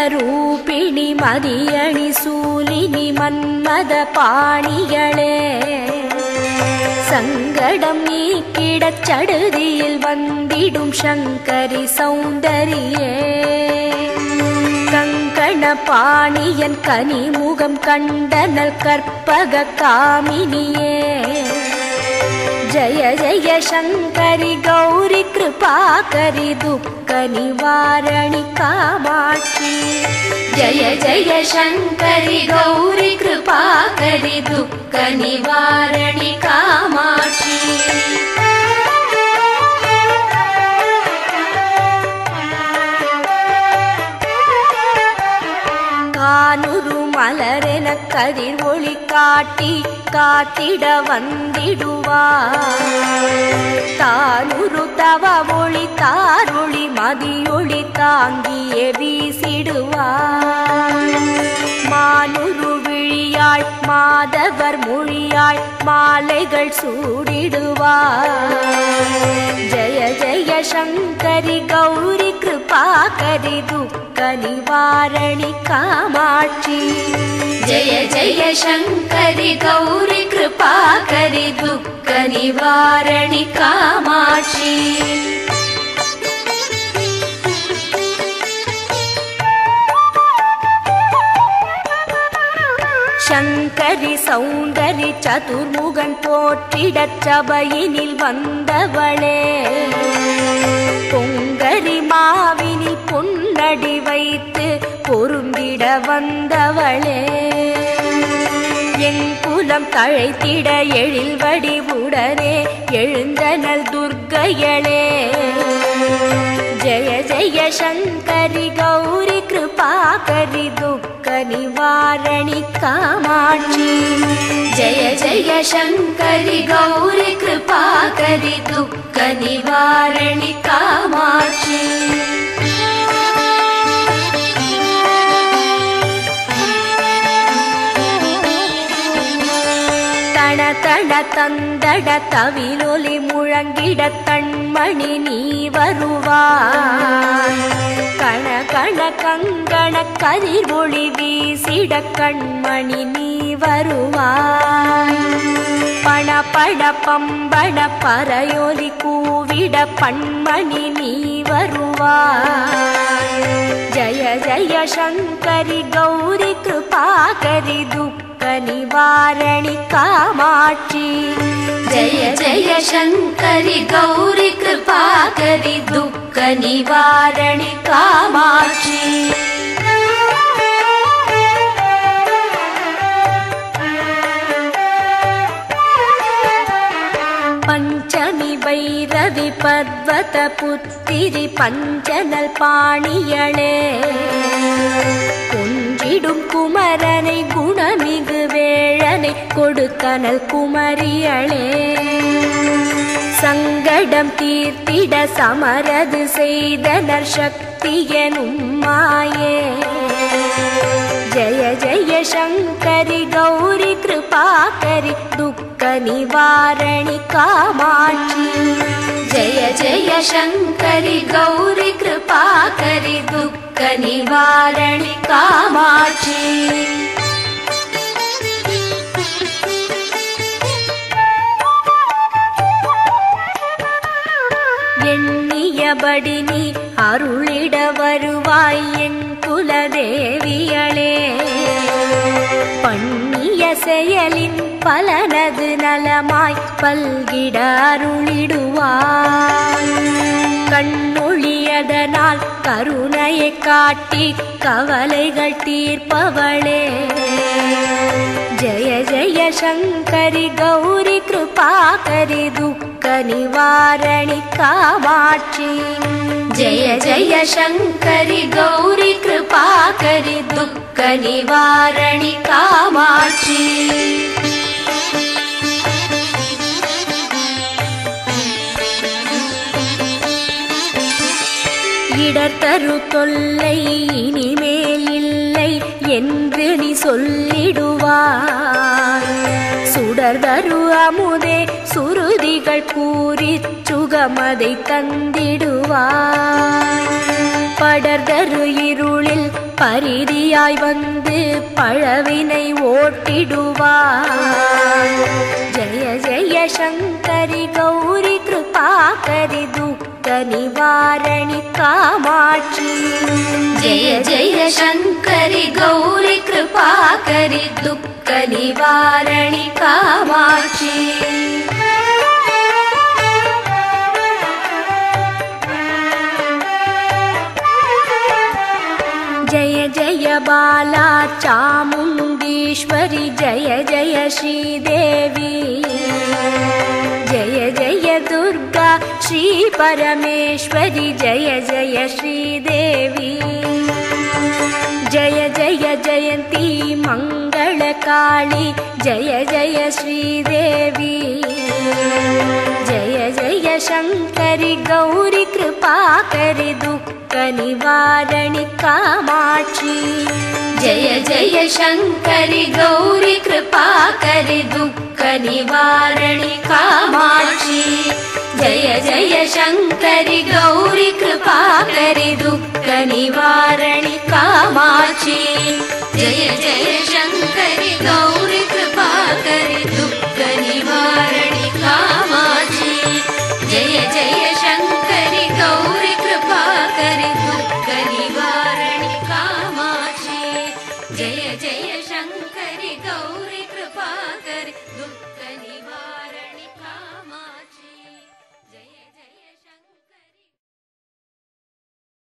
ரூபிணி மதியணி சூலினி மன்மத பாணிகளே சங்கடம் நீக்கிடச் சடுதியில் வந்திடும் சங்கரி சௌந்தரியே கங்கண பாணியன் கனிமுகம் கண்டனல் கற்பக காமினியே जय जय शंकरि गौरी कृपाकरि दुःख निवारणि कामाक्षी जय जय शंकरि गौरी कृपाकरि दुःख निवारणि कामाक्षी கானுரு மலரென கதிர் ஒளி காட்டி காத்திட வந்திடுவார் தானுரு தவ ஒளி தாரொளி மதியொளி தாங்கியே வீசிடுவார் மானுரு விழியாள் மாதவர் மொழியாள் மாலைகள் சூடிடுவார் ஜய ஜய சங்கரி கௌரி கிருபாகரி துக்க நிவாரணி காமாட்சி जय जय शंकरि गौरी कृपाकरि दुःख निवारणि कामाक्षी शंकरि सौंदरि चतुर्मुगन போற்றிடச் சபையினில் வந்தவளே பொங்கரி மாவினில் பொன்னடி வைத்து பொருந்திட வந்தவளே என் குலம் தழைத்திட எழில் வடிவுடனே எழுந்தனல் துர்க்கையளே ஜய ஜய சங்கரி கௌரி கிருபாகரி துக்க நிவாரணி காமாட்சி ஜய ஜய சங்கரி கௌரி கிருபாகரி துக்க நிவாரணி காமாட்சி தட தந்தட தவிலொலி முழங்கிட தன்மணி நீ வருவாய் கண கண கங்கண கதிர் ஒளி வீசிட கண்மணி நீ வருவாய் பண பட பம்பட பறையொலி கூவிட பண்மணி நீ வருவாய் ஜய ஜய சங்கரி கௌரி கிருபாகரி துக்க निवारणि कामाक्षी जय जय शंकरि गौरी कृपाकरि दुःख निवारणि कामाक्षी पंचमी भैरवी पर्वत पुत्तिरि पंचनल पाणियळे குன்றிடும் குமரனை குணமிகு வேழனை கொடுத்தனல் குமரியளே சங்கடம் தீர்த்திட சமரது செய்தனர் சக்தியனும் மாயே ஜய ஜய சங்கரி கௌரி கிருபாகரி துக்க நிவாரணி காமாட்சி ஜய ஜய சங்கரி கௌரி கிருபாகரி துக்க நிவாரணி காமாட்சி எண்ணியபடி நீ அருளிட வருவாய் என் குலதேவியளே பண்ணிய செயலின் பலனது நலமாய் பல்கிட அருளிடுவாய் கண்ணொழியதனால் கருணையை காட்டி கவலைகள் தீர்ப்பவளே ஜய ஜய சங்கரி கௌரி கிருபாகரி துக்க நிவாரணி காமாட்சி ஜய ஜய சங்கரி கௌரி கிருபாகரி துக்க நிவாரணி காமாட்சி இடர்தரு தொல்லை இனிமேல் இல்லை என்று நீ சொல்லிடுவாய் சுடர்தரு அமுதே சுருதிகள் கூறிச் சுகமதை தந்திடுவாய். படர்தரு இருளில் பரிதியாய் வந்து பழவினை ஓட்டிடுவாய். ஜெய ஜெய சங்கரி கௌரி கிருபாகரி துக்க நிவாரணி காமாட்சி. ஜெய ஜெய சங்கரி கௌரி கிருபாகரி துக்க நிவாரணி காமாட்சி. जय जय बाला चामुण्डीश्वरी जय जय श्रीदेवी. जय जय दुर्गा श्री परमेश्वरी जय जय श्रीदेवी. जय जय जयन्ती मङ्गलकाली जय जय श्रीदेवी. जय जय शङ्करि गौरी कृपाकरि दुःख निवारणि कामाक्षी. जय जय शङ्करि गौरी कृपाकरि दुःख निवारणि कामाक्षी. जय जय शङ्करि गौरी कृपाकरि दुःख निवारणि कामाक्षी. जय जय शङ्करि गौरी कृपाकरि